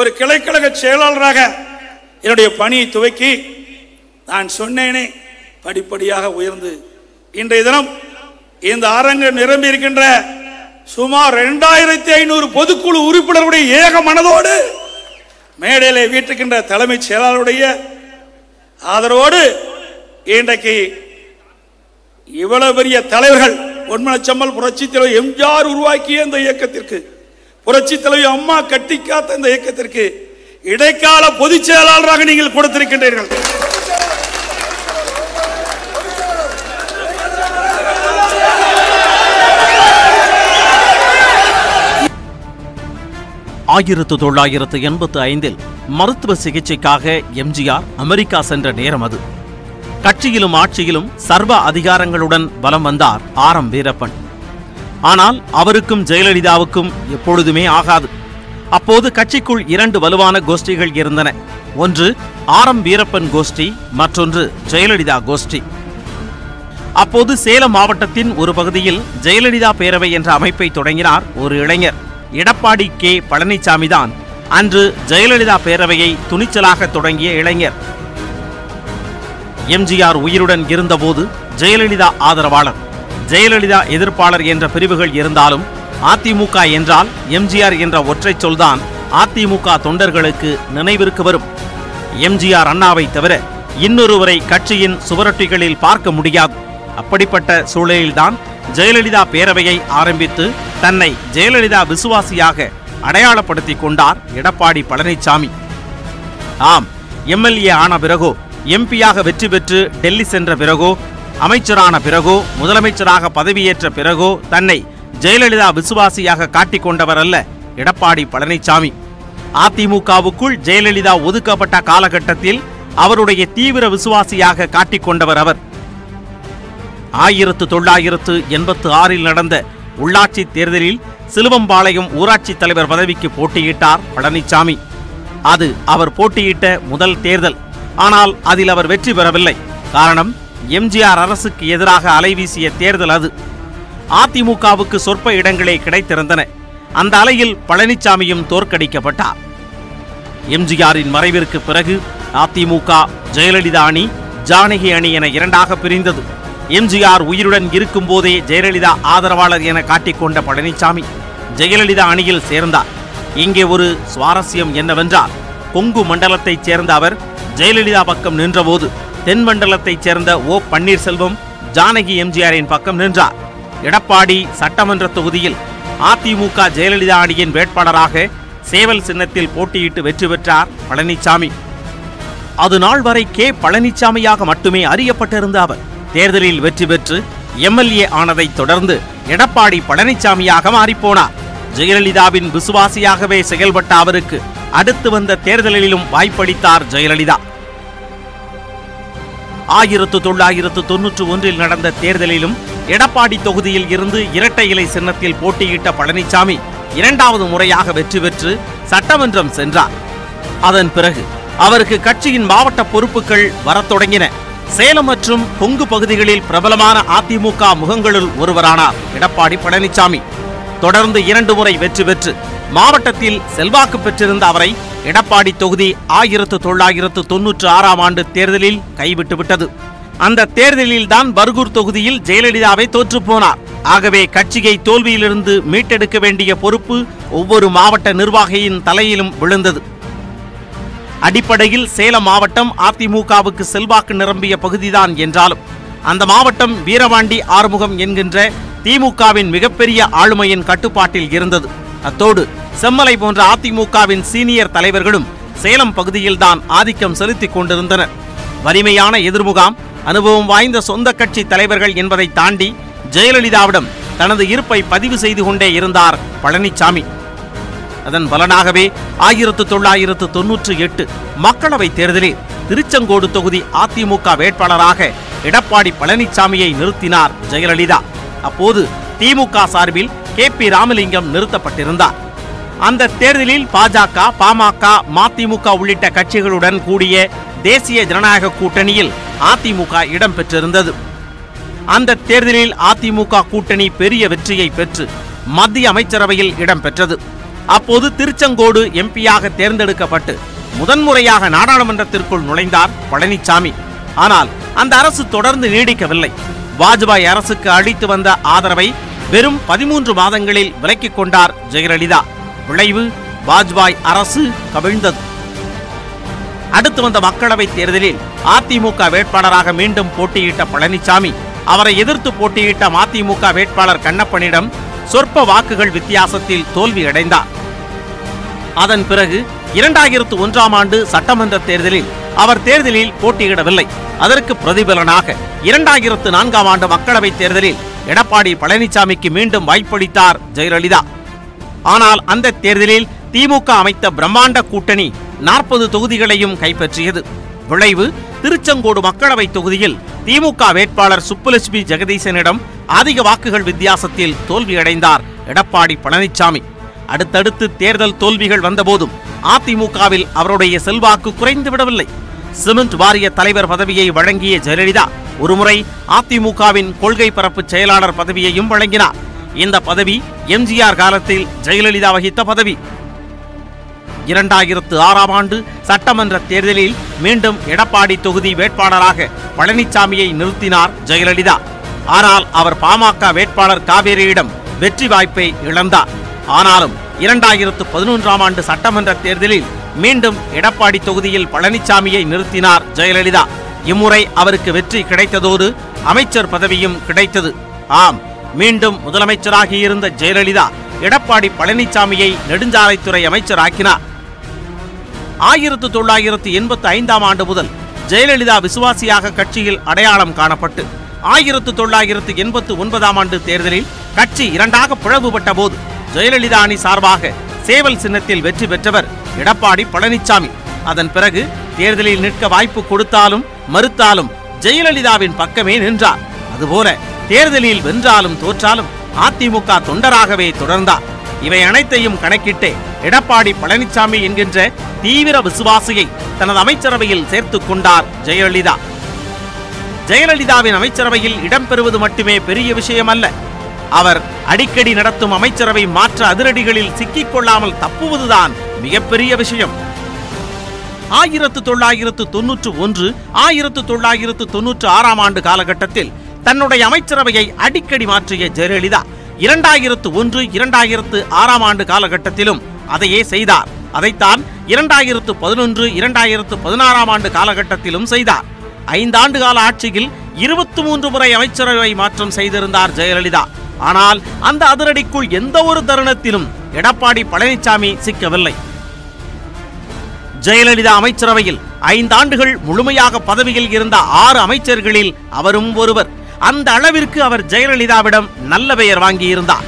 ஒரு கிளைக்கழக செயலாளராக என்னுடைய பணியை துவக்கி நான் சொன்னேனே படிப்படியாக உயர்ந்து இன்றைய தினம் இந்த அரங்கு நிரம்பி இருக்கின்ற சுமார் 2500 பொதுக்குழு உறுப்பினர்களுடைய ஏக மனதோடு மேடையிலே வீட்டுக்கின்ற தலைமைச் செயலாளருடைய ஆதரவோடு இன்றைக்கு இவ்வளவு பெரிய தலைவர்கள் பொன்மனச்செம்மல் புரட்சி தலைவர் எம்ஜிஆர் உருவாக்கிய இந்த இயக்கத்திற்கு, புரட்சி தலைவி அம்மா கட்டி காத்த இந்த இயக்கத்திற்கு இடைக்கால பொதுச் செயலாளராக நீங்கள் கொடுத்திருக்கின்றீர்கள். ஆயிரத்து 1985 மருத்துவ சிகிச்சைக்காக எம்ஜிஆர் அமெரிக்கா சென்ற நேரம் அது. கட்சியிலும் ஆட்சியிலும் சர்வ அதிகாரங்களுடன் வலம் வந்தார் ஆர்.எம். வீரப்பன். ஆனால் அவருக்கும் ஜெயலலிதாவுக்கும் எப்பொழுதுமே ஆகாது. அப்போது கட்சிக்குள் 2 வலுவான கோஷ்டிகள் இருந்தன. ஒன்று ஆர்.எம். வீரப்பன் கோஷ்டி, மற்றொன்று ஜெயலலிதா கோஷ்டி. அப்போது சேலம் மாவட்டத்தின் ஒரு பகுதியில் ஜெயலலிதா பேரவை என்ற அமைப்பை தொடங்கினார் ஒரு இளைஞர். எடப்பாடி கே. பழனிசாமி தான் அன்று ஜெயலலிதா பேரவையை துணிச்சலாக தொடங்கிய இளைஞர். எம்ஜிஆர் உயிருடன் இருந்தபோது ஜெயலலிதா ஆதரவாளர், ஜெயலலிதா எதிர்ப்பாளர் என்ற பிரிவுகள் இருந்தாலும் அதிமுக என்றால் எம்ஜிஆர் என்ற ஒற்றை சொல்தான் அதிமுக தொண்டர்களுக்கு நினைவிற்கு வரும். எம்ஜிஆர் அண்ணாவை தவிர இன்னொருவரை கட்சியின் சுவரொட்டிகளில் பார்க்க முடியாது. அப்படிப்பட்ட சூழலில்தான் ஜெயலலிதா பேரவையை ஆரம்பித்து தன்னை ஜெயலலிதா விசுவாசியாக அடையாளப்படுத்திக் கொண்டார் எடப்பாடி பழனிசாமி. ஆம், எம்எல்ஏ ஆன பிறகோ, எம்பியாக வெற்றி பெற்று டெல்லி சென்ற பிறகோ, அமைச்சரான பிறகோ, முதலமைச்சராக பதவியேற்ற பிறகோ தன்னை ஜெயலலிதா விசுவாசியாக காட்டிக்கொண்டவர் அல்ல எடப்பாடி பழனிசாமி. அதிமுகவுக்குள் ஜெயலலிதா ஒதுக்கப்பட்ட காலகட்டத்தில் அவருடைய தீவிர விசுவாசியாக காட்டிக்கொண்டவர் அவர். 1986 நடந்த உள்ளாட்சி தேர்தலில் சிலுவம்பாளையம் ஊராட்சி தலைவர் பதவிக்கு போட்டியிட்டார் பழனிசாமி. அது அவர் போட்டியிட்ட முதல் தேர்தல். ஆனால் அதில் அவர் வெற்றி பெறவில்லை. காரணம், எம்ஜிஆர் அரசுக்கு எதிராக அலைவீசிய தேர்தல் அது. அதிமுகவுக்கு சொற்ப இடங்களே கிடைத்திருந்தன. அந்த அலையில் பழனிசாமியும் தோற்கடிக்கப்பட்டார். எம்ஜிஆரின் மறைவிற்கு பிறகு அதிமுக ஜெயலலிதா அணி, ஜானகி அணி என 2ஆக பிரிந்தது. எம்ஜிஆர் உயிருடன் இருக்கும் போதே ஜெயலலிதா ஆதரவாளர் என காட்டிக்கொண்ட பழனிசாமி ஜெயலலிதா அணியில் சேர்ந்தார். இங்கே ஒரு சுவாரஸ்யம் என்னவென்றால், கொங்கு மண்டலத்தைச் சேர்ந்த அவர் ஜெயலலிதா பக்கம் நின்றபோது தென் மண்டலத்தைச் சேர்ந்த ஓ. பன்னீர்செல்வம் ஜானகி எம்ஜிஆரின் பக்கம் நின்றார். எடப்பாடி சட்டமன்ற தொகுதியில் அதிமுக ஜெயலலிதா அணியின் வேட்பாளராக சேவல் சின்னத்தில் போட்டியிட்டு வெற்றி பெற்றார் பழனிசாமி. அது நாள் வரை கே. பழனிசாமியாக மட்டுமே அறியப்பட்டிருந்த அவர் தேர்தலில் வெற்றி பெற்று எம்எல்ஏ ஆனதை தொடர்ந்து எடப்பாடி பழனிசாமியாக மாறிப்போனார். ஜெயலலிதாவின் விசுவாசியாகவே செயல்பட்ட அவருக்கு அடுத்து வந்த தேர்தலிலும் வாய்ப்பளித்தார் ஜெயலலிதா. 1991 நடந்த தேர்தலிலும் எடப்பாடி தொகுதியில் இருந்து இரட்டை இலை சின்னத்தில் போட்டியிட்ட பழனிசாமி 2வது முறையாக வெற்றி பெற்று சட்டமன்றம் சென்றார். அதன் பிறகு அவருக்கு கட்சியின் மாவட்ட பொறுப்புகள் வரத் தொடங்கின. சேலம் மற்றும் கொங்கு பகுதிகளில் பிரபலமான அதிமுக முகங்களுள் ஒருவரானார் எடப்பாடி பழனிசாமி. தொடர்ந்து 2 முறை வெற்றி பெற்று மாவட்டத்தில் செல்வாக்கு பெற்றிருந்த அவரை எடப்பாடி தொகுதி 1996 தேர்தலில் கைவிட்டுவிட்டது. அந்த தேர்தலில் தான் பர்கூர் தொகுதியில் ஜெயலலிதாவை தோற்றுப்போனார். ஆகவே கட்சியை தோல்வியிலிருந்து மீட்டெடுக்க வேண்டிய பொறுப்பு ஒவ்வொரு மாவட்ட நிர்வாகியின் தலையிலும் விழுந்தது. அடிப்படையில் சேலம் மாவட்டம் அதிமுகவுக்கு செல்வாக்கு நிரம்பிய பகுதிதான் என்றாலும் அந்த மாவட்டம் வீரபாண்டி ஆறுமுகம் என்கின்ற திமுகவின் மிகப்பெரிய ஆளுமையின் கட்டுப்பாட்டில் இருந்தது. அத்தோடு செம்மலை போன்ற அதிமுகவின் சீனியர் தலைவர்களும் சேலம் பகுதியில்தான் ஆதிக்கம் செலுத்திக் கொண்டிருந்தனர். வலிமையான எதிர்முகாம், அனுபவம் வாய்ந்த சொந்த கட்சி தலைவர்கள் என்பதை தாண்டி ஜெயலலிதாவிடம் தனது இருப்பை பதிவு செய்து கொண்டே இருந்தார் பழனிசாமி. அதன் பலனாகவே 1998 மக்களவை தேர்தலில் திருச்செங்கோடு தொகுதி அதிமுக வேட்பாளராக எடப்பாடி பழனிசாமியை நிறுத்தினார் ஜெயலலிதா. அப்போது திமுக சார்பில் கே.பி. ராமலிங்கம் நிறுத்தப்பட்டிருந்தார். அந்த தேர்தலில் பாஜக, பாமக, மதிமுக உள்ளிட்ட கட்சிகளுடன் கூடிய தேசிய ஜனநாயக கூட்டணியில் அதிமுக இடம்பெற்றிருந்தது. அந்த தேர்தலில் அதிமுக கூட்டணி பெரிய வெற்றியை பெற்று மத்திய அமைச்சரவையில் இடம்பெற்றது. அப்போது திருச்செங்கோடு எம்பியாக தேர்ந்தெடுக்கப்பட்டு முதன்முறையாக நாடாளுமன்றத்திற்குள் நுழைந்தார் பழனிசாமி. ஆனால் அந்த அரசு தொடர்ந்து நீடிக்கவில்லை. வாஜ்பாய் அரசுக்கு அளித்து வந்த ஆதரவை வெறும் 13 மாதங்களில் விலக்கிக் கொண்டார் ஜெயலலிதா. விளைவு, வாஜ்பாய் அரசு கவிழ்ந்தது. அடுத்து வந்த மக்களவைத் தேர்தலில் அதிமுக வேட்பாளராக மீண்டும் போட்டியிட்ட பழனிசாமி அவரை எதிர்த்து போட்டியிட்ட மதிமுக வேட்பாளர் கண்ணப்பனிடம் சொற்ப வாக்குகள் வித்தியாசத்தில் தோல்வியடைந்தார். அதன் பிறகு 2001ஆம் ஆண்டு சட்டமன்ற தேர்தலில் அவர் தேர்தலில் போட்டியிடவில்லை. அதற்கு பிரதிபலனாக 2004ஆம் ஆண்டு மக்களவைத் தேர்தலில் எடப்பாடி பழனிசாமிக்கு மீண்டும் வாய்ப்பளித்தார் ஜெயலலிதா. ஆனால் அந்த தேர்தலில் திமுக அமைத்த பிரம்மாண்ட கூட்டணி 40 தொகுதிகளையும் கைப்பற்றியது. விளைவு, திருச்செங்கோடு மக்களவை தொகுதியில் திமுக வேட்பாளர் சுப்புலட்சுமி ஜெகதீசனிடம் அதிக வாக்குகள் வித்தியாசத்தில் தோல்வியடைந்தார் எடப்பாடி பழனிசாமி. அடுத்தடுத்து தேர்தல் தோல்விகள் வந்தபோதும் அதிமுகவில் அவருடைய செல்வாக்கு குறைந்துவிடவில்லை. சிமெண்ட் வாரிய தலைவர் பதவியை வழங்கிய ஜெயலலிதா ஒருமுறை அதிமுகவின் கொள்கை பரப்பு செயலாளர் பதவியையும் வழங்கினார். இந்த பதவி எம்ஜிஆர் காலத்தில் ஜெயலலிதா வகித்த பதவி. 2006ஆம் ஆண்டு சட்டமன்ற தேர்தலில் மீண்டும் எடப்பாடி தொகுதி வேட்பாளராக பழனிசாமியை நிறுத்தினார் ஜெயலலிதா. ஆனால் அவர் பாமக வேட்பாளர் காவேரியிடம் வெற்றி வாய்ப்பை இழந்தார். ஆனாலும் 2011ஆம் ஆண்டு சட்டமன்ற தேர்தலில் மீண்டும் எடப்பாடி தொகுதியில் பழனிசாமியை நிறுத்தினார் ஜெயலலிதா. இம்முறை அவருக்கு வெற்றி கிடைத்ததோடு அமைச்சர் பதவியும் கிடைத்தது. ஆம், மீண்டும் முதலமைச்சராகி இருந்த ஜெயலலிதா எடப்பாடி பழனிசாமியை நெடுஞ்சாலைத்துறை அமைச்சராக்கினார். 1985ஆம் ஆண்டு முதல் ஜெயலலிதா விசுவாசியாக கட்சியில் அடையாளம் காணப்பட்டு 1989ஆம் ஆண்டு தேர்தலில் கட்சி இரண்டாக பிளவுபட்ட போது ஜெயலலிதா அணி சார்பாக சேவல் சின்னத்தில் வெற்றி பெற்றவர் எடப்பாடி பழனிசாமி. அதன் பிறகு தேர்தலில் நிற்க வாய்ப்பு கொடுத்தாலும் மறுத்தாலும் ஜெயலலிதாவின் பக்கமே நின்றார். அதுபோல தேர்தலில் வென்றாலும் தோற்றாலும் அதிமுக தொண்டராகவே தொடர்ந்தார். இவை அனைத்தையும் கணக்கிட்டு எடப்பாடி பழனிசாமி என்கின்ற தீவிர விசுவாசியை தனது அமைச்சரவையில் சேர்த்துக் கொண்டார் ஜெயலலிதா. ஜெயலலிதாவின் அமைச்சரவையில் இடம்பெறுவது மட்டுமே பெரிய விஷயம் அல்ல. அவர் அடிக்கடி நடத்தும் அமைச்சரவை மாற்ற அதிரடிகளில் சிக்கிக் கொள்ளாமல் தப்புவதுதான் மிகப்பெரிய விஷயம். 1991, 1996ஆம் ஆண்டு காலகட்டத்தில் தன்னுடைய அமைச்சரவையை அடிக்கடி மாற்றிய ஜெயலலிதா 2001, 2006ஆம் ஆண்டு காலகட்டத்திலும் அதையே செய்தார். அதைத்தான் 2011, 2016ஆம் ஆண்டு காலகட்டத்திலும் செய்தார். 5 ஆண்டு கால ஆட்சியில் 23 முறை அமைச்சரவை மாற்றம் செய்திருந்தார் ஜெயலலிதா. ஆனால் அந்த அதிரடிக்குள் எந்த ஒரு தருணத்திலும் எடப்பாடி பழனிசாமி சிக்கவில்லை. ஜெயலலிதா அமைச்சரவையில் 5 ஆண்டுகள் முழுமையாக பதவியில் இருந்த 6 அமைச்சர்களில் அவரும் ஒருவர். அந்த அளவிற்கு அவர் ஜெயலலிதாவிடம் நல்ல பெயர் வாங்கியிருந்தார்.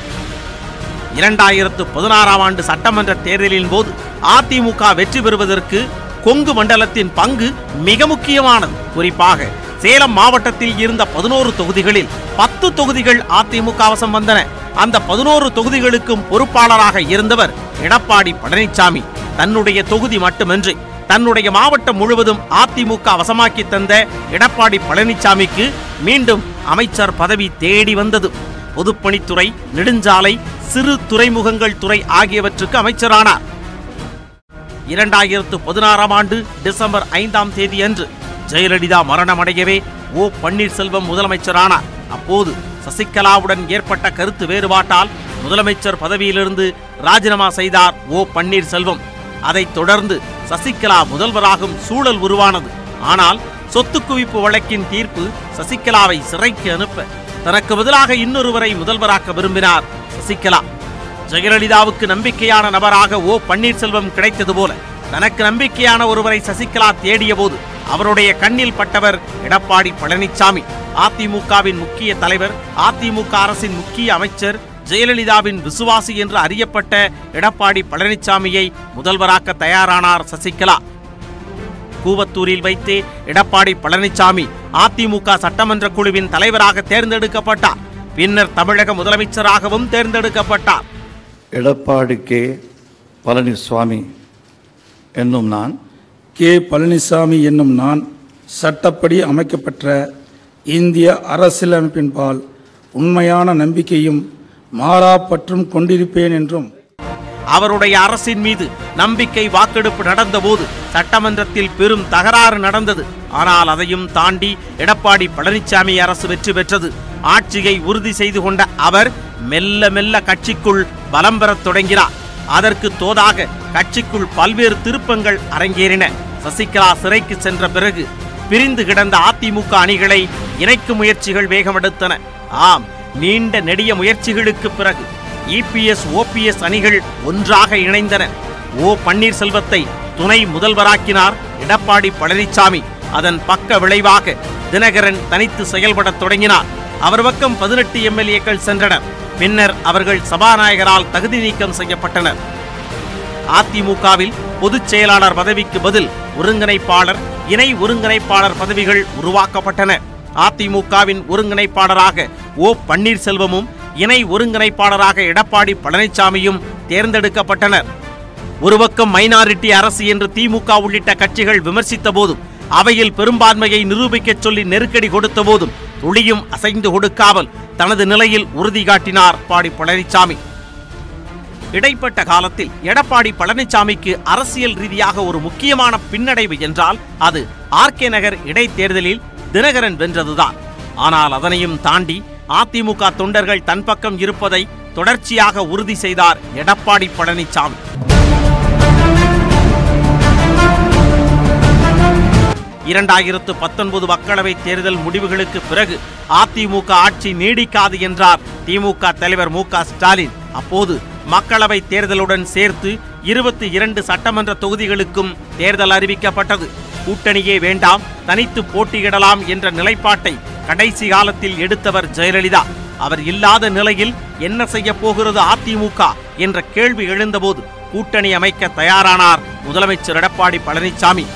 2016ஆம் ஆண்டு சட்டமன்ற தேர்தலின் போது அதிமுக வெற்றி பெறுவதற்கு கொங்கு மண்டலத்தின் பங்கு மிக முக்கியமானது. குறிப்பாக சேலம் மாவட்டத்தில் இருந்த 11 தொகுதிகளில் 10 தொகுதிகள் அதிமுக வசம் வந்தன. அந்த 11 தொகுதிகளுக்கும் பொறுப்பாளராக இருந்தவர் எடப்பாடி பழனிசாமி. தன்னுடைய தொகுதி மட்டுமின்றி தன்னுடைய மாவட்டம் முழுவதும் அதிமுக வசமாக்கி தந்த எடப்பாடி பழனிசாமிக்கு மீண்டும் அமைச்சர் பதவி தேடி வந்தது. பொதுப்பணித்துறை, நெடுஞ்சாலை, சிறு துறைமுகங்கள் துறை ஆகியவற்றுக்கு அமைச்சரானார். 2016ஆம் ஆண்டு டிசம்பர் 5ஆம் தேதி அன்று ஜெயலலிதா மரணமடையவே ஓ பன்னீர்செல்வம் முதலமைச்சரானார். அப்போது சசிகலாவுடன் ஏற்பட்ட கருத்து வேறுபாட்டால் முதலமைச்சர் பதவியிலிருந்து ராஜினாமா செய்தார் ஓ பன்னீர்செல்வம். அதைத் தொடர்ந்து சசிகலா முதல்வராகும் சூழல் உருவானது. ஆனால் சொத்து குவிப்பு வழக்கின் தீர்ப்பு சசிகலாவை சிறைக்கு அனுப்ப தனக்கு பதிலாக இன்னொருவரை முதல்வராக்க விரும்பினார் சசிகலா. ஜெயலலிதாவுக்கு நம்பிக்கையான நபராக ஓ பன்னீர்செல்வம் கிடைத்தது போல தனக்கு நம்பிக்கையான ஒருவரை சசிகலா தேடிய போது அவருடைய கண்ணில் பட்டவர் எடப்பாடி பழனிசாமி. அதிமுகவின் முக்கிய தலைவர், அதிமுக அரசின் முக்கிய அமைச்சர், ஜெயலலிதாவின் விசுவாசி என்று அறியப்பட்ட எடப்பாடி பழனிசாமியை முதல்வராக்க தயாரானார் சசிகலா. கூவத்தூரில் வைத்தே எடப்பாடி பழனிசாமி அதிமுக சட்டமன்ற குழுவின் தலைவராக தேர்ந்தெடுக்கப்பட்டார். பின்னர் தமிழக முதலமைச்சராகவும் தேர்ந்தெடுக்கப்பட்டார். எடப்பாடி கே பழனிசாமி என்னும் நான் பழனிசாமி என்னும் நான் சட்டப்படி அமைக்கப்பட்ட இந்திய அரசியலமைப்பின்பால் உண்மையான நம்பிக்கையும் மாறாப்பற்றும் கொண்டிருப்பேன் என்றும் அவருடைய அரசின் மீது நம்பிக்கை வாக்கெடுப்பு நடந்தபோது சட்டமன்றத்தில் பெரும் தகராறு நடந்தது. ஆனால் அதையும் தாண்டி எடப்பாடி பழனிசாமி அரசு வெற்றி பெற்றது. ஆட்சியை உறுதி செய்து கொண்ட அவர் மெல்ல மெல்ல கட்சிக்குள் பலம் பெறத் தொடங்கினார். அதற்கு தோதாக கட்சிக்குள் பல்வேறு திருப்பங்கள் அரங்கேறின. சசிகலா சிறைக்கு சென்ற பிறகு பிரிந்து கிடந்த அதிமுக அணிகளை இணைக்கும் முயற்சிகள் வேகமெடுத்தன. ஆம், நீண்ட நெடிய முயற்சிகளுக்கு பிறகு EPS OPS அணிகள் ஒன்றாக இணைந்தன. ஓ பன்னீர்செல்வத்தை துணை முதல்வராக்கினார் எடப்பாடி பழனிசாமி. அதன் பக்க விளைவாக தினகரன் தனித்து செயல்படத் தொடங்கினார். அவர் பக்கம் 18 MLAக்கள் சென்றனர். பின்னர் அவர்கள் சபாநாயகரால் தகுதி நீக்கம் செய்யப்பட்டனர். அதிமுகவில் பொதுச் செயலாளர் பதவிக்கு பதில் ஒருங்கிணைப்பாளர், இணை ஒருங்கிணைப்பாளர் பதவிகள் உருவாக்கப்பட்டன. அதிமுகவின் ஒருங்கிணைப்பாளராக ஓ பன்னீர்செல்வமும் இணை ஒருங்கிணைப்பாளராக எடப்பாடி பழனிசாமியும் தேர்ந்தெடுக்கப்பட்டனர். ஒரு பக்கம் மைனாரிட்டி அரசு என்று திமுக உள்ளிட்ட கட்சிகள் விமர்சித்த போதும், அவையில் பெரும்பான்மையை நிரூபிக்கச் சொல்லி நெருக்கடி கொடுத்த போதும் துளியும் அசைந்து கொடுக்காமல் தனது நிலையில் உறுதி காட்டினார் எடப்பாடி பழனிசாமி. இடைப்பட்ட காலத்தில் எடப்பாடி பழனிசாமிக்கு அரசியல் ரீதியாக ஒரு முக்கியமான பின்னடைவு என்றால் அது RK நகர் இடைத்தேர்தலில் தினகரன் வென்றதுதான். ஆனால் அதனையும் தாண்டி அதிமுக தொண்டர்கள் தன் பக்கம் இருப்பதை தொடர்ச்சியாக உறுதி செய்தார் எடப்பாடி பழனிசாமி. இரண்டாயிரத்து 19 மக்களவைத் தேர்தல் முடிவுகளுக்கு பிறகு அதிமுக ஆட்சி நீடிக்காது என்றார் திமுக தலைவர் மு.க. ஸ்டாலின். அப்போது மக்களவை தேர்தலுடன் சேர்த்து 22 சட்டமன்ற தொகுதிகளுக்கும் தேர்தல் அறிவிக்கப்பட்டது. கூட்டணியே வேண்டாம், தனித்து போட்டியிடலாம் என்ற நிலைப்பாட்டை கடைசி காலத்தில் எடுத்தவர் ஜெயலலிதா. அவர் இல்லாத நிலையில் என்ன செய்ய போகிறது அதிமுக என்ற கேள்வி எழுந்தபோது கூட்டணி அமைக்க தயாரானார் முதலமைச்சர் எடப்பாடி பழனிசாமி.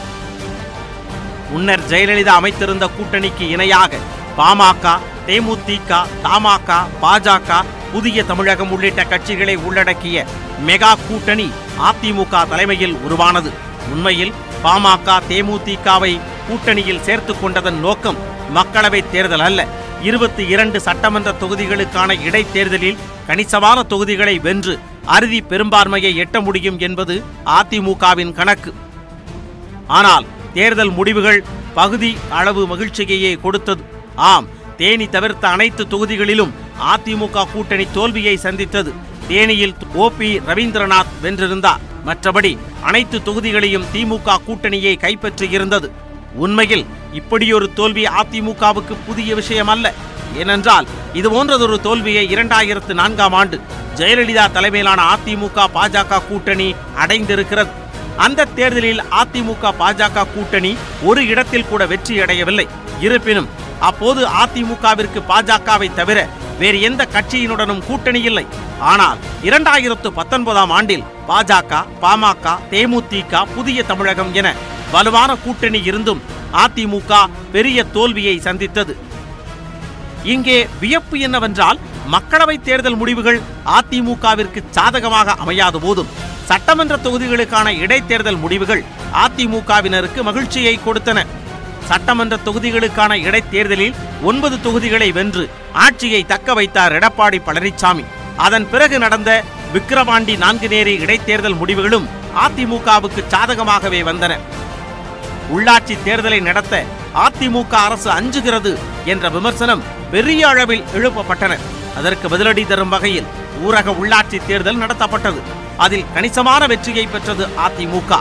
முன்னர் ஜெயலலிதா அமைத்திருந்த கூட்டணிக்கு இணையாக பாமக, தேமுதிக, தமாக, பாஜக, புதிய தமிழகம் உள்ளிட்ட கட்சிகளை உள்ளடக்கிய மெகா கூட்டணி அதிமுக தலைமையில் உருவானது. உண்மையில் பாமக, தேமுதிகவை கூட்டணியில் சேர்த்துக் கொண்டதன் நோக்கம் மக்களவை தேர்தல் அல்ல, 22 சட்டமன்ற தொகுதிகளுக்கான இடைத்தேர்தலில் கணிசமான தொகுதிகளை வென்று அறுதி பெரும்பான்மையை எட்ட முடியும் என்பது அதிமுகவின் கணக்கு. ஆனால் தேர்தல் முடிவுகள் பகுதி அளவு மகிழ்ச்சியையே கொடுத்தது. ஆம், தேனி தவிர்த்த அனைத்து தொகுதிகளிலும் அதிமுக கூட்டணி தோல்வியை சந்தித்தது. தேனியில் OP ரவீந்திரநாத் வென்றிருந்தார். மற்றபடி அனைத்து தொகுதிகளையும் திமுக கூட்டணியை கைப்பற்றியிருந்தது. உண்மையில் இப்படியொரு தோல்வி அதிமுகவுக்கு புதிய விஷயம் அல்ல. ஏனென்றால் இது போன்றதொரு தோல்வியை 2004ஆம் ஆண்டு ஜெயலலிதா தலைமையிலான அதிமுக பாஜக கூட்டணி அடைந்திருக்கிறது. அந்த தேர்தலில் அதிமுக பாஜக கூட்டணி ஒரு இடத்தில் கூட வெற்றியடையவில்லை. இருப்பினும் அப்போது அதிமுகவிற்கு பாஜகவை தவிர வேறு எந்த கட்சியினுடனும் கூட்டணி இல்லை. ஆனால் 2019ஆம் ஆண்டில் பாஜக, பாமக, தேமுதிக, புதிய தமிழகம் என வலுவான கூட்டணி இருந்தும் அதிமுக பெரிய தோல்வியை சந்தித்தது. இங்கே வியப்பு என்னவென்றால், மக்களவை தேர்தல் முடிவுகள் அதிமுகவிற்கு சாதகமாக அமையாத போதும் சட்டமன்ற தொகுதிகளுக்கான இடைத்தேர்தல் முடிவுகள் அதிமுகவினருக்கு மகிழ்ச்சியை கொடுத்தன. சட்டமன்ற தொகுதிகளுக்கான இடைத்தேர்தலில் 9 தொகுதிகளை வென்று ஆட்சியை தக்க வைத்தார் எடப்பாடி பழனிசாமி. அதன் பிறகு நடந்த விக்கிரவாண்டி 4 நேரி இடைத்தேர்தல் முடிவுகளும் அதிமுகவுக்கு சாதகமாகவே வந்தன. உள்ளாட்சி தேர்தலை நடத்த அதிமுக அரசு அஞ்சுகிறது என்ற விமர்சனம் பெரிய அளவில் எழுப்பப்பட்டன. அதற்கு பதிலடி தரும் வகையில் ஊரக உள்ளாட்சி தேர்தல் நடத்தப்பட்டது. அதில் கணிசமான வெற்றியை பெற்றது அதிமுக.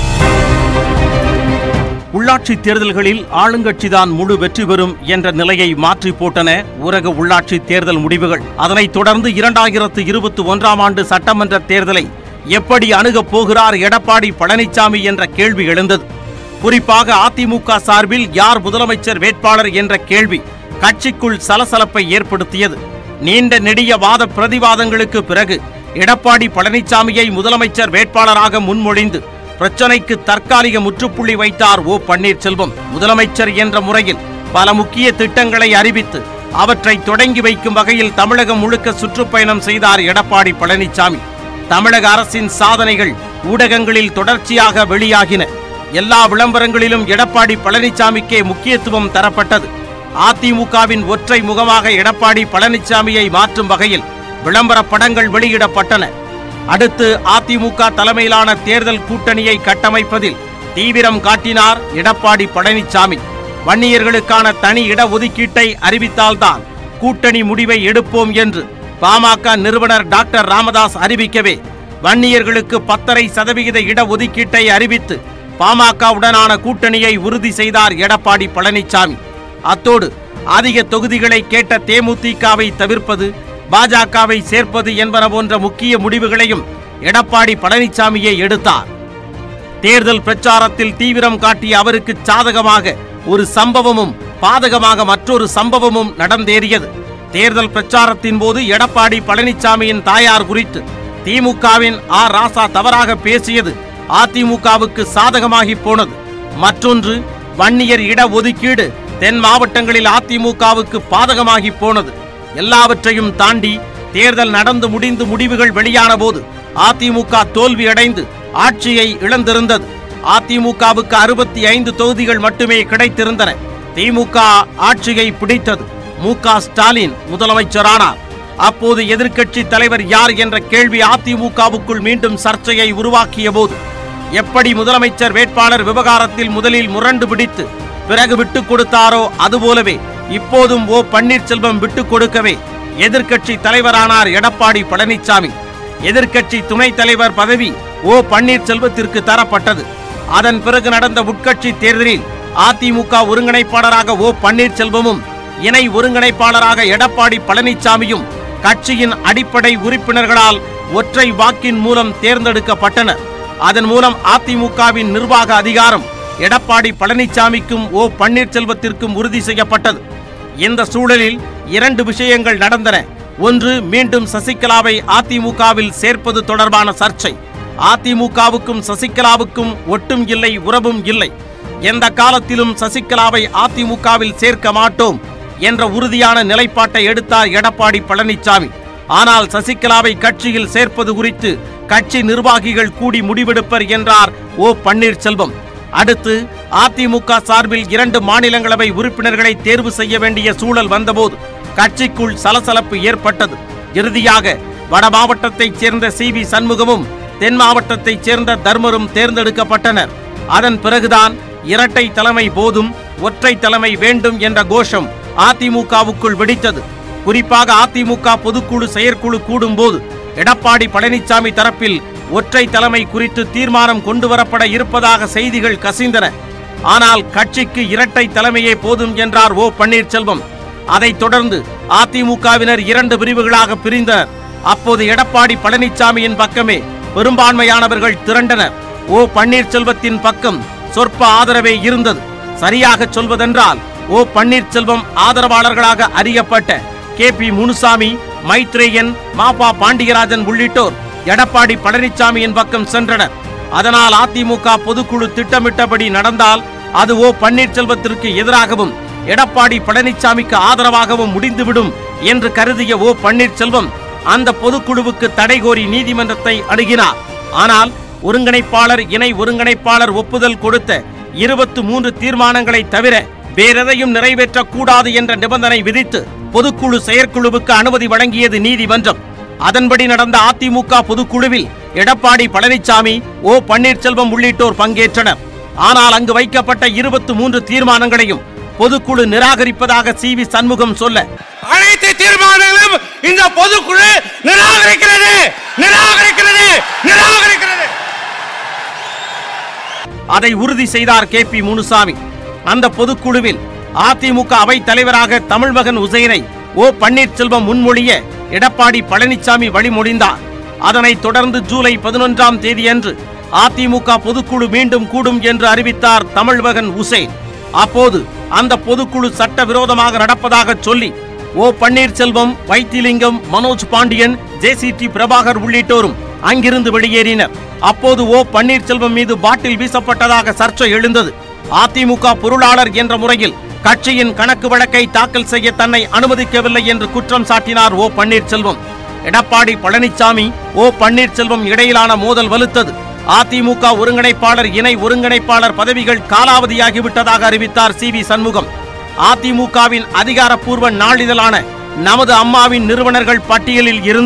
உள்ளாட்சி தேர்தல்களில் ஆளுங்கட்சிதான் முழு வெற்றி பெறும் என்ற நிலையை மாற்றி போட்டன ஊரக உள்ளாட்சி தேர்தல் முடிவுகள். அதனைத் தொடர்ந்து 2021ஆம் ஆண்டு சட்டமன்ற தேர்தலை எப்படி அணுகப் போகிறார் எடப்பாடி பழனிசாமி என்ற கேள்வி எழுந்தது. குறிப்பாக அதிமுக சார்பில் யார் முதலமைச்சர் வேட்பாளர் என்ற கேள்வி கட்சிக்குள் சலசலப்பை ஏற்படுத்தியது. நீண்ட நெடிய வாத பிரதிவாதங்களுக்கு பிறகு எடப்பாடி பழனிசாமியை முதலமைச்சர் வேட்பாளராக முன்மொழிந்து பிரச்சனைக்கு தற்காலிக முற்றுப்புள்ளி வைத்தார் ஓ பன்னீர்செல்வம். முதலமைச்சர் என்ற முறையில் பல முக்கிய திட்டங்களை அறிவித்து அவற்றை தொடங்கி வைக்கும் வகையில் தமிழகம் முழுக்க சுற்றுப்பயணம் செய்தார் எடப்பாடி பழனிசாமி. தமிழக அரசின் சாதனைகள் ஊடகங்களில் தொடர்ச்சியாக வெளியாகின. எல்லா விளம்பரங்களிலும் எடப்பாடி பழனிசாமிக்கே முக்கியத்துவம் தரப்பட்டது. அதிமுகவின் ஒற்றை முகமாக எடப்பாடி பழனிசாமியை மாற்றும் வகையில் விளம்பர படங்கள் வெளியிடப்பட்டன. அடுத்து அதிமுக தலைமையிலான தேர்தல் கூட்டணியை கட்டமைப்பதில் தீவிரம் காட்டினார் எடப்பாடி பழனிசாமி. வன்னியர்களுக்கான தனி இடஒதுக்கீட்டை அறிவித்தால்தான் கூட்டணி முடிவை எடுப்போம் என்று பாமக நிறுவனர் டாக்டர் ராமதாஸ் அறிவிக்கவே வன்னியர்களுக்கு 10.5% இடஒதுக்கீட்டை அறிவித்து பாமகவுடனான கூட்டணியை உறுதி செய்தார் எடப்பாடி பழனிசாமி. அத்தோடு அதிக தொகுதிகளை கேட்ட தேமுதிகவை தவிர்ப்பது, பாஜகவை சேர்ப்பது என்பன போன்ற முக்கிய முடிவுகளையும் எடப்பாடி பழனிசாமியே எடுத்தார். தேர்தல் பிரச்சாரத்தில் தீவிரம் காட்டிய அவருக்கு சாதகமாக ஒரு சம்பவமும் பாதகமாக மற்றொரு சம்பவமும் நடந்தேறியது. தேர்தல் பிரச்சாரத்தின் போது எடப்பாடி பழனிசாமியின் தாயார் குறித்து திமுகவின் ராசா தவறாக பேசியது அதிமுகவுக்கு சாதகமாகி போனது. மற்றொன்று, வன்னியர் இடஒதுக்கீடு தென் மாவட்டங்களில் அதிமுகவுக்கு பாதகமாகி போனது. எல்லாவற்றையும் தாண்டி தேர்தல் நடந்து முடிந்து முடிவுகள் வெளியான போது அதிமுக தோல்வியடைந்து ஆட்சியை இழந்திருந்தது. அதிமுகவுக்கு 65 தொகுதிகள் மட்டுமே கிடைத்திருந்தன. திமுக ஆட்சியை பிடித்தது. மு.க. ஸ்டாலின் முதலமைச்சரானார். அப்போது எதிர்க்கட்சி தலைவர் யார் என்ற கேள்வி அதிமுகவுக்குள் மீண்டும் சர்ச்சையை உருவாக்கிய போது எப்படி முதலமைச்சர் வேட்பாளர் விவகாரத்தில் முதலில் முரண்டு பிடித்து பிறகு விட்டுக் கொடுத்தாரோ அதுபோலவே இப்போதும் ஓ பன்னீர்செல்வம் விட்டுக் கொடுக்கவே எதிர்க்கட்சி தலைவரானார் எடப்பாடி பழனிசாமி. எதிர்க்கட்சி துணைத் தலைவர் பதவி ஓ பன்னீர்செல்வத்திற்கு தரப்பட்டது. அதன் பிறகு நடந்த உட்கட்சி தேர்தலில் அதிமுக ஒருங்கிணைப்பாளராக ஓ பன்னீர்செல்வமும் இணை ஒருங்கிணைப்பாளராக எடப்பாடி பழனிசாமியும் கட்சியின் அடிப்படை உறுப்பினர்களால் ஒற்றை வாக்கின் மூலம் தேர்ந்தெடுக்கப்பட்டனர். அதன் மூலம் அதிமுகவின் நிர்வாக அதிகாரம் எடப்பாடி பழனிசாமிக்கும் ஓ பன்னீர்செல்வத்திற்கும் உறுதி செய்யப்பட்டது. இந்த சூழலில் 2 விஷயங்கள் நடந்தன. ஒன்று, மீண்டும் சசிகலாவை அதிமுகவில் சேர்ப்பது தொடர்பான சர்ச்சை. அதிமுகவுக்கும் சசிகலாவுக்கும் ஒட்டும் இல்லை, உறவும் இல்லை. எந்த காலத்திலும் சசிகலாவை அதிமுகவில் சேர்க்க மாட்டோம் என்ற உறுதியான நிலைப்பாட்டை எடுத்தார் எடப்பாடி பழனிசாமி. ஆனால் சசிகலாவை கட்சியில் சேர்ப்பது குறித்து கட்சி நிர்வாகிகள் கூடி முடிவெடுப்பர் என்றார் ஓ பன்னீர்செல்வம். அடுத்து, அதிமுக சார்பில் 2 மாநிலங்களவை உறுப்பினர்களை தேர்வு செய்ய வேண்டிய சூழல் வந்தபோது கட்சிக்குள் சலசலப்பு ஏற்பட்டது. இறுதியாக வட மாவட்டத்தைச் சேர்ந்த சி.வி. சண்முகமும் தென் மாவட்டத்தைச் சேர்ந்த தர்மரும் தேர்ந்தெடுக்கப்பட்டனர். அதன் பிறகுதான் இரட்டை தலைமை போதும், ஒற்றை தலைமை வேண்டும் என்ற கோஷம் அதிமுகவுக்குள் வெடித்தது. குறிப்பாக அதிமுக பொதுக்குழு செயற்குழு கூடும் போது எடப்பாடி பழனிசாமி தரப்பில் ஒற்றை தலைமை குறித்து தீர்மானம் கொண்டுவரப்பட இருப்பதாக செய்திகள் கசிந்தன. ஆனால் கட்சிக்கு இரட்டை தலைமையே போதும் என்றார் ஓ பன்னீர்செல்வம். அதைத் தொடர்ந்து அதிமுகவினர் 2 பிரிவுகளாக பிரிந்தனர். அப்போது எடப்பாடி பழனிசாமியின் பக்கமே பெரும்பான்மையானவர்கள் திரண்டனர். ஓ பன்னீர்செல்வத்தின் பக்கம் சொற்ப ஆதரவே இருந்தது. சரியாக சொல்வதென்றால் ஓ பன்னீர்செல்வம் ஆதரவாளர்களாக அறியப்பட்ட கே.பி. முனுசாமி, மைத்ரேயன், மாபா பாண்டியராஜன் உள்ளிட்டோர் எடப்பாடி பழனிசாமியின் பக்கம் சென்றனர். அதனால் அதிமுக பொதுக்குழு திட்டமிட்டபடி நடந்தால் அது ஓ பன்னீர்செல்வத்திற்கு எதிராகவும் எடப்பாடி பழனிசாமிக்கு ஆதரவாகவும் முடிந்துவிடும் என்று கருதிய ஓ பன்னீர்செல்வம் அந்த பொதுக்குழுவுக்கு தடை கோரி நீதிமன்றத்தை அணுகினார். ஆனால் ஒருங்கிணைப்பாளர், இணை ஒருங்கிணைப்பாளர் ஒப்புதல் கொடுத்த 23 தீர்மானங்களை தவிர வேறெதையும் நிறைவேற்றக்கூடாது என்ற நிபந்தனை விதித்து பொதுக்குழு செயற்குழுவுக்கு அனுமதி வழங்கியது நீதிமன்றம். அதன்படி நடந்த அதிமுக பொதுக்குழுவில் எடப்பாடி பழனிசாமி, ஓ பன்னீர்செல்வம் உள்ளிட்டோர் பங்கேற்றனர். ஆனால் அங்கு வைக்கப்பட்ட 23 தீர்மானங்களையும் பொதுக்குழு நிராகரிப்பதாக சி.வி. சண்முகம் சொல்ல, அனைத்து தீர்மானங்களும் இந்த பொதுக்குழு நிராகரிக்கிறது நிராகரிக்கிறது நிராகரிக்கிறது. அதை உறுதி செய்தார் கே.பி. முனுசாமி. அந்த பொதுக்குழுவில் அதிமுக அவைத் தலைவராக தமிழ்மகன் உசைனை ஓ பன்னீர்செல்வம் முன்மொழிய எடப்பாடி பழனிசாமி வழிமொழிந்தார். அதனைத் தொடர்ந்து ஜூலை 11ஆம் தேதியன்று அதிமுக பொதுக்குழு மீண்டும் கூடும் என்று அறிவித்தார் தமிழ்மகன் உசைன். அப்போது அந்த பொதுக்குழு சட்டவிரோதமாக நடப்பதாக சொல்லி ஓ பன்னீர்செல்வம், வைத்திலிங்கம், மனோஜ் பாண்டியன், ஜே.சி.டி. பிரபாகர் உள்ளிட்டோரும் அங்கிருந்து வெளியேறினர். அப்போது ஓ பன்னீர்செல்வம் மீது பாட்டில் வீசப்பட்டதாக சர்ச்சை எழுந்தது. அதிமுக பொருளாளர் என்ற முறையில் கட்சியின் கணக்கு வழக்கை தாக்கல் செய்ய தன்னை அனுமதிக்கவில்லை என்று குற்றம் சாட்டினார் ஓ பன்னீர்செல்வம். எடப்பாடி பழனிசாமி, ஓ பன்னீர்செல்வம் இடையிலான மோதல் வலுத்தது. அதிமுக ஒருங்கிணைப்பாளர், இணை ஒருங்கிணைப்பாளர் பதவிகள் காலாவதியாகிவிட்டதாக அறிவித்தார் சி.வி. சண்முகம். அதிமுகவின் அதிகாரப்பூர்வ நாளிதழான நமது அம்மாவின் நிறுவனர்கள் பட்டியலில் இருந்து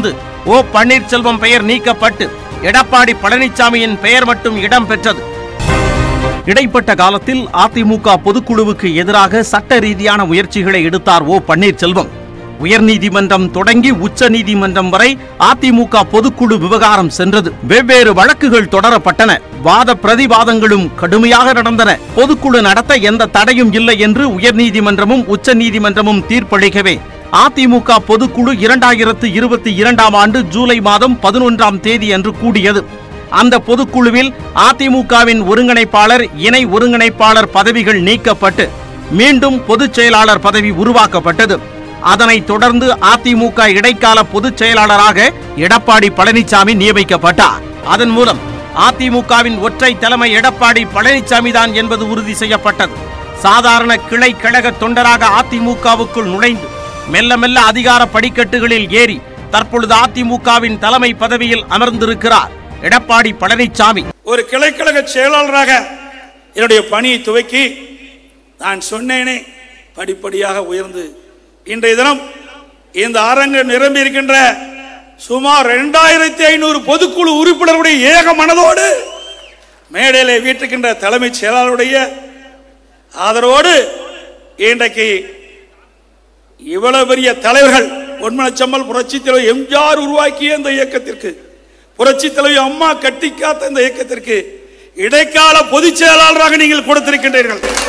ஓ பன்னீர்செல்வம் பெயர் நீக்கப்பட்டு எடப்பாடி பழனிசாமியின் பெயர் மட்டும் இடம் பெற்றது. இடைப்பட்ட காலத்தில் அதிமுக பொதுக்குழுவுக்கு எதிராக சட்ட ரீதியான முயற்சிகளை எடுத்தார் ஓ பன்னீர்செல்வம். உயர்நீதிமன்றம் தொடங்கி உச்ச நீதிமன்றம் வரை அதிமுக பொதுக்குழு விவகாரம் சென்றது. வெவ்வேறு வழக்குகள் தொடரப்பட்டன. வாத பிரதிவாதங்களும் கடுமையாக நடந்தன. பொதுக்குழு நடத்த எந்த தடையும் இல்லை என்று உயர்நீதிமன்றமும் உச்ச நீதிமன்றமும் தீர்ப்பளிக்கவே அதிமுக பொதுக்குழு 2022 ஆண்டு ஜூலை மாதம் 11ஆம் தேதி அன்று கூடியது. அந்த பொதுக்குழுவில் அதிமுகவின் ஒருங்கிணைப்பாளர், இணை ஒருங்கிணைப்பாளர் பதவிகள் நீக்கப்பட்டு மீண்டும் பொதுச் செயலாளர் பதவி உருவாக்கப்பட்டது. அதனைத் தொடர்ந்து அதிமுக இடைக்கால பொதுச் செயலாளராக எடப்பாடி பழனிசாமி நியமிக்கப்பட்டார். அதன் மூலம் அதிமுகவின் ஒற்றை தலைமை எடப்பாடி பழனிசாமி தான் என்பது உறுதி செய்யப்பட்டது. சாதாரண கிளை கழக தொண்டராக அதிமுகவுக்குள் நுழைந்து மெல்ல மெல்ல அதிகார படிக்கட்டுகளில் ஏறி தற்பொழுது அதிமுகவின் தலைமை பதவியில் அமர்ந்திருக்கிறார் எடப்பாடி பழனிசாமி. ஒரு கிளைக்கழக செயலாளராக என்னுடைய பணியை துவக்கி நான் சொன்னேனே படிப்படியாக உயர்ந்து இன்றைய தினம் இந்த அரங்கம் நிரம்பி இருக்கின்ற சுமார் 2500 பொதுக்குழு உறுப்பினருடைய ஏக மனதோடு மேடையிலே வீட்டுக்கின்ற தலைமைச் செயலாளருடைய ஆதரவோடு இன்றைக்கு இவ்வளவு பெரிய தலைவர்கள் பொன்மனச்செம்மல் புரட்சி தலைவர் எம்ஜிஆர் உருவாக்கிய இந்த இயக்கத்திற்கு, புரட்சி தலைவி அம்மா கட்டி காத்த இந்த இயக்கத்திற்கு இடைக்கால பொதுச் செயலாளராக நீங்கள் கொடுத்திருக்கின்றீர்கள்.